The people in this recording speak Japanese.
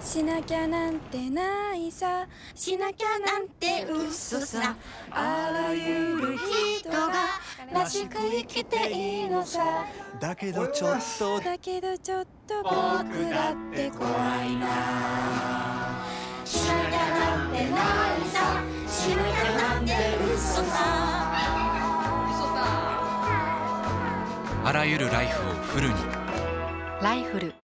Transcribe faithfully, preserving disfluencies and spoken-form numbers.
しなきゃなんてないさ、 しなきゃなんて嘘さ。 あらゆる人がらしく生きていいのさ。 だけどちょっとだけどちょっと僕だって怖いな。しなきゃなんてないさ、しなきゃなんて嘘さ。 あらゆるライフをフルに。 ライフル